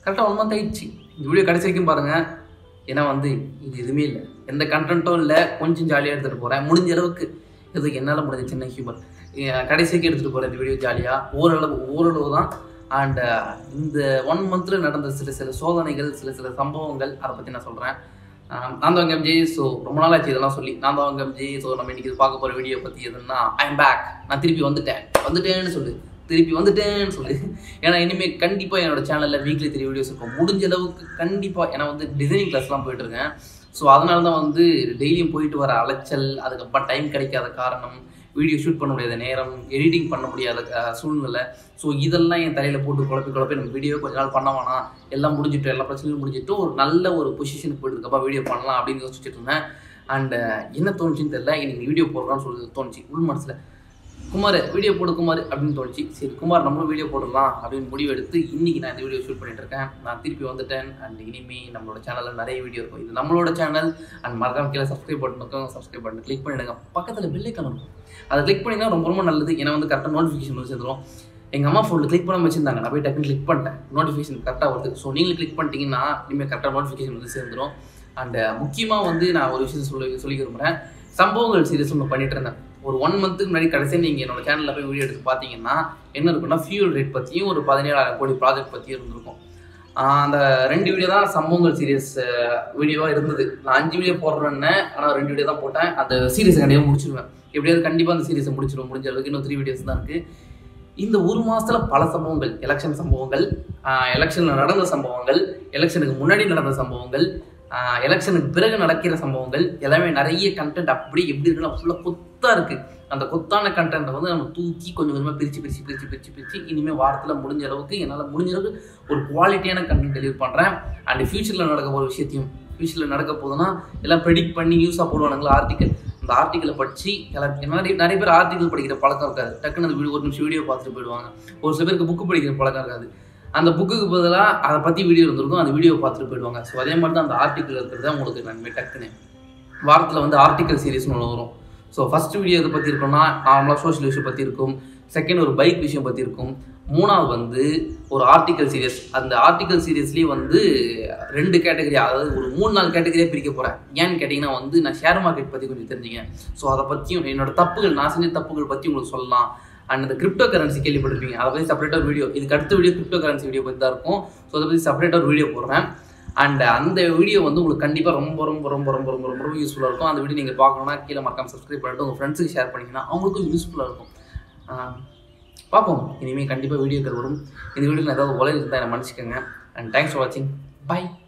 கரெக்டாக 1 month ஆயிடுச்சு. இந்த வீடியோ கடைசி வரைக்கும் பாருங்கள். ஏன்னா வந்து இது எதுவுமே இல்லை, எந்த கண்டென்ட்டும் இல்லை, கொஞ்சம் ஜாலியாக எடுத்துகிட்டு போகிறேன். முடிஞ்ச அளவுக்கு இதுக்கு என்னால் முடிஞ்ச சின்ன ஹியூமர் கடைசிக்கு எடுத்துகிட்டு போகிறேன் இந்த வீடியோ ஜாலியாக. ஓரளவு தான். அண்ட் இந்த 1 monthல நடந்த சில சோதனைகள், சில சம்பவங்கள், அதை பற்றி நான் சொல்கிறேன். நான் தான் எம்ஜே. ஸோ ரொம்ப நாள் ஆச்சு இதெல்லாம் சொல்லி. நான் தான் எம்ஜே. ஸோ நம்ம இன்றைக்கி பார்க்க போகிற வீடியோ பற்றி எதுன்னா, ஐ எம் பேக். நான் திருப்பி வந்துட்டேன்னு சொல்லு. ஏன்னா இனிமேல் கண்டிப்பாக என்னோட சேனலில் வீக்லி 3 வீடியோஸ் இருக்கும். முடிஞ்ச அளவுக்கு கண்டிப்பாக. ஏன்னா வந்து டிசைனிங் கிளாஸ்லாம் போயிட்டுருக்கேன். ஸோ அதனால தான் வந்து டெய்லியும் போயிட்டு வர அலைச்சல், அதுக்கப்புறம் டைம் கிடைக்காத காரணம், வீடியோ ஷூட் பண்ண முடியாத நேரம், எடிட்டிங் பண்ண முடியாத சூழ்நிலை. ஸோ இதெல்லாம் என் தலையில் போட்டு குழப்பி நம்ம வீடியோ கொஞ்ச நாள் பண்ண வேணாம், எல்லாம் முடிஞ்சிட்டு எல்லா பிரச்சனையும் முடிஞ்சிட்டு ஒரு நல்ல ஒரு பொசிஷனுக்கு போயிட்டுருக்கப்பா வீடியோ பண்ணலாம் அப்படின்னு யோசிச்சுட்டு இருந்தேன். அண்ட் என்ன தோணுச்சுன்னு தெரியல, இன்னைக்கு வீடியோ போடுறான்னு சொல்லி தோணுச்சு உள் மனசில். குமார் வீடியோ போடு குமார் அப்படின்னு தோணுச்சு. சரி குமார் நம்மளும் வீடியோ போடலாம் அப்படின்னு முடிவு எடுத்து இன்றைக்கி நான் இந்த வீடியோ ஷூட் பண்ணிட்டு இருக்கேன். நான் திருப்பி வந்துட்டேன். அண்ட் இனிமேல் நம்மளோட சேனலில் நிறைய வீடியோ இருக்கும். இது நம்மளோட சேனல். அண்ட் மறக்காம கீழே subscribe button subscribe button click பண்ணிடுங்க. பக்கத்தில் பெல் ஐக்கான் இருக்கும், அதை கிளிக் பண்ணிங்கன்னா ரொம்ப நல்லது. ஏன்னா வந்து கரெக்டாக நோட்டிஃபிகேஷன் வந்து சேர்ந்துடும். எங்கள் அம்மா ஃபோனில் கிளிக் பண்ணாமல் வச்சுருந்தாங்க, நான் போய் டக்குன்னு கிளிக் பண்ணிட்டேன், நோட்டிஃபிகேஷன் கரெக்டாக வருது. ஸோ நீங்களும் கிளிக் பண்ணிட்டீங்கன்னா இனிமேல் கரெக்டாக நோட்டிஃபிகேஷன் வந்து சேர்ந்துடும். அண்ட் முக்கியமாக வந்து நான் ஒரு விஷயம் சொல்லி விரும்புகிறேன். சம்பவங்கள் சீரியஸ் ஒன்று பண்ணிட்டு இருந்தேன் ஒரு 1 monthக்கு முன்னாடி. கடைசியாக நீங்கள் என்னோட சேனலில் போய் வீடியோ எடுத்து பார்த்தீங்கன்னா என்ன இருக்குன்னா, ஃபியூல் ரேட் பற்றியும் ஒரு 17,000 கோடி ப்ராஜெக்ட் பற்றியும் இருந்திருக்கும். அந்த 2 வீடியோ தான் சம்பவங்கள் சீரியஸ் வீடியோவாக இருந்தது. நான் 5 வீடியோ போடுறேன்னு, ஆனால் 2 வீடியோ தான் போட்டேன். அந்த சீரியஸை கண்டிப்பாக முடிச்சிடுவேன். எப்படியாவது கண்டிப்பாக அந்த சீரியஸை முடிச்சிடுவோம். முடிஞ்ச அளவுக்கு இன்னும் 3 வீடியோஸ் தான் இருக்குது. இந்த 1 மாதத்தில் பல சம்பவங்கள், எலெக்ஷன் சம்பவங்கள், எலெக்ஷனில் நடந்த சம்பவங்கள், எலெக்ஷனுக்கு முன்னாடி நடந்த சம்பவங்கள், எலெக்ஷனுக்கு பிறகு நடக்கிற சம்பவங்கள், எல்லாமே நிறைய கண்டென்ட் அப்படி எப்படி இருக்குன்னா ஃபுல்லாக கொத்தாக இருக்குது. அந்த கொத்தான கண்டென்ட்டை வந்து நம்ம தூக்கி கொஞ்சம் கொஞ்சமாக பிரித்து இனிமேல் வாரத்தில் முடிஞ்ச அளவுக்கு என்னால் முடிஞ்ச அளவுக்கு ஒரு குவாலிட்டியான கண்டென்ட் டெலிவர் பண்ணுறேன். அண்ட் ஃபியூச்சரில் நடக்க போகிற விஷயத்தையும், ஃபியூச்சரில் நடக்க போதுன்னா எல்லாம் ப்ரெடிக்ட் பண்ணி நியூஸாக போடுவானுங்களா ஆர்டிக்கல், அந்த ஆர்டிக்கலை படித்து நிறைய பேர் ஆர்டிக்கல் படிக்கிற பழக்கம் இருக்காது. டக்குன்னு அந்த ஒரு நிமிஷம் வீடியோ பார்த்துட்டு போயிடுவாங்க. ஒரு சில பேருக்கு புக்கு படிக்கிற பழக்கம் இருக்காது. அந்த புக்குக்கு பதிலாக அதை பற்றி வீடியோ இருந்திருக்கும், அந்த வீடியோ பார்த்துட்டு போயிடுவாங்க. ஸோ அதே மாதிரி தான் அந்த ஆர்டிக்கல் இருக்கிறது உங்களுக்கு நன்மை. டக்குன்னு வாரத்தில் வந்து ஆர்டிக்கல் சீரிஸ்னு ஒன்று வரும். ஸோ ஃபஸ்ட்டு வீடியோ எதை பற்றி இருக்கும்னா, நார்மலாக சோஷியல் விஷயம் பற்றி இருக்கும். செகண்ட் ஒரு பைக் விஷயம் பற்றி இருக்கும். 3வது வந்து ஒரு ஆர்டிக்கல் சீரியஸ். அந்த ஆர்டிக்கல் சீரியஸ்லேயே வந்து 2 கேட்டகரி, அதாவது ஒரு 3-4 கேட்டகரியாக பிரிக்க போகிறேன். ஏன்னு கேட்டிங்கன்னா வந்து நான் ஷேர் மார்க்கெட் பற்றி கொஞ்சம் தெரிஞ்சுக்கேன். ஸோ அதை பற்றியும் என்னோட தப்புகள், நான் செஞ்ச தப்புகள் பற்றி உங்களுக்கு சொல்லலாம். அண்ட் இந்த கிரிப்டோ கரன்சி கேள்விப்பட்டிருப்பீங்க, அதை பற்றி செப்பரேட்டாக ஒரு வீடியோ, இதுக்கு அடுத்த வீடியோ கிரிப்டோ கரன்சி வீடியோ பற்றி தான் இருக்கும். ஸோ அதை பற்றி செப்பரேட்டாக ஒரு வீடியோ போடுறேன். அண்ட் அந்த வீடியோ வந்து உங்களுக்கு கண்டிப்பாக ரொம்ப யூஸ்ஃபுல்லாக இருக்கும். அந்த வீடியோ நீங்கள் பார்க்கணுன்னா கீழே மறக்காம சப்ஸ்கிரைப் பண்ணிட்டு உங்கள் ஃப்ரெண்ட்ஸுக்கு ஷேர் பண்ணிங்கன்னா அவங்களுக்கும் யூஸ்ஃபுல்லாக இருக்கும். பார்ப்போம், இனிமேல் கண்டிப்பாக வீடியோக்கள் வரும். இந்த வீடியோவில் ஏதாவது உலகம் இருந்தால் என்னை மன்னிச்சுக்கோங்க. அண்ட் தேங்க்ஸ் ஃபார் வாட்சிங். பை.